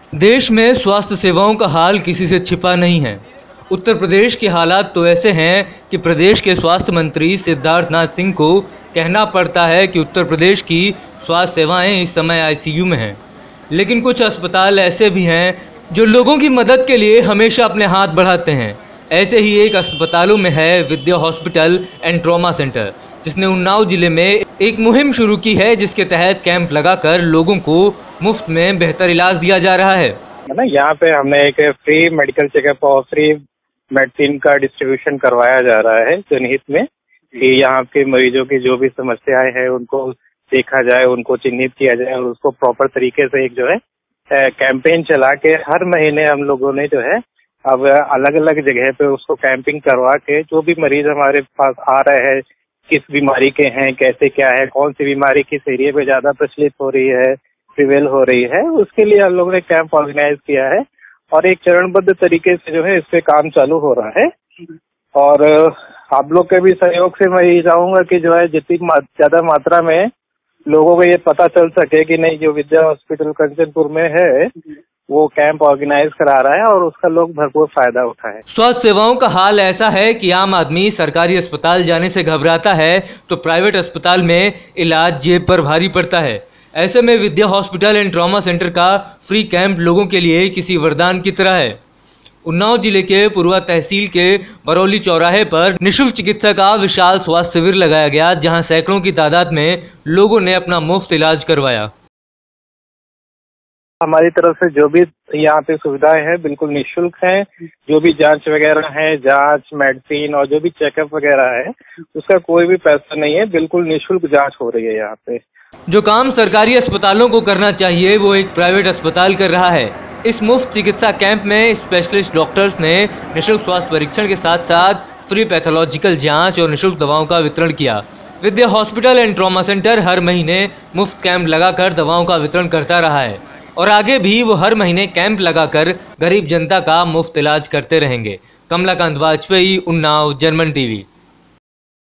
देश में स्वास्थ्य सेवाओं का हाल किसी से छिपा नहीं है। उत्तर प्रदेश के हालात तो ऐसे हैं कि प्रदेश के स्वास्थ्य मंत्री सिद्धार्थनाथ सिंह को कहना पड़ता है कि उत्तर प्रदेश की स्वास्थ्य सेवाएं इस समय आईसीयू में हैं। लेकिन कुछ अस्पताल ऐसे भी हैं जो लोगों की मदद के लिए हमेशा अपने हाथ बढ़ाते हैं। ऐसे ही एक अस्पतालों में है Vidya hospital and trauma centre, जिसने उन्नाव जिले में एक मुहिम शुरू की है, जिसके तहत कैंप लगाकर लोगों को मुफ्त में बेहतर इलाज दिया जा रहा है ना। यहाँ पे हमने एक फ्री मेडिकल चेकअप और फ्री मेडिसिन का डिस्ट्रीब्यूशन करवाया जा रहा है जनहित में, कि यहाँ के मरीजों की जो भी समस्याएं हैं उनको देखा जाए, उनको चिन्हित किया जाए और उसको प्रॉपर तरीके से एक जो है कैंपेन चला के हर महीने हम लोगों ने जो है अब अलग अलग जगह पे उसको कैंपिंग करवा के जो भी मरीज हमारे पास आ रहे हैं, किस बीमारी के हैं, कैसे क्या है, कौन सी बीमारी किस एरिया पे ज्यादा प्रचलित हो रही है, प्रिवेल हो रही है, उसके लिए हम लोगों ने कैंप ऑर्गेनाइज किया है और एक चरणबद्ध तरीके से जो है इस पे काम चालू हो रहा है। और आप लोग के भी सहयोग से मैं ये चाहूंगा कि जो है जितनी ज्यादा मात्रा में लोगों को ये पता चल सके कि नहीं, जो विद्या हॉस्पिटल कंचनपुर में है वो कैंप ऑर्गेनाइज करा रहा है और उसका लोग भरपूर फायदा उठाए। स्वास्थ्य सेवाओं का हाल ऐसा है कि आम आदमी सरकारी अस्पताल जाने से घबराता है तो प्राइवेट अस्पताल में इलाज जेब पर भारी पड़ता है। ऐसे में Vidya hospital and trauma centre का फ्री कैंप लोगों के लिए किसी वरदान की तरह है। उन्नाव जिले के पुरवा तहसील के बरौली चौराहे पर निःशुल्क चिकित्सा का विशाल स्वास्थ्य शिविर लगाया गया, जहां सैकड़ों की तादाद में लोगों ने अपना मुफ्त इलाज करवाया। हमारी तरफ से जो भी यहाँ पे सुविधाएं हैं बिल्कुल निःशुल्क हैं। जो भी जांच वगैरह है, जांच, मेडिसिन और जो भी चेकअप वगैरह है उसका कोई भी पैसा नहीं है, बिल्कुल निःशुल्क जांच हो रही है यहाँ पे। जो काम सरकारी अस्पतालों को करना चाहिए वो एक प्राइवेट अस्पताल कर रहा है। इस मुफ्त चिकित्सा कैंप में स्पेशलिस्ट डॉक्टर्स ने निःशुल्क स्वास्थ्य परीक्षण के साथ साथ फ्री पैथोलॉजिकल जांच और निःशुल्क दवाओं का वितरण किया। Vidya hospital and trauma centre हर महीने मुफ्त कैंप लगाकर दवाओं का वितरण करता रहा है और आगे भी वो हर महीने कैंप लगाकर गरीब जनता का मुफ्त इलाज करते रहेंगे। Kamlakant Vajpayee, Unnao, German TV.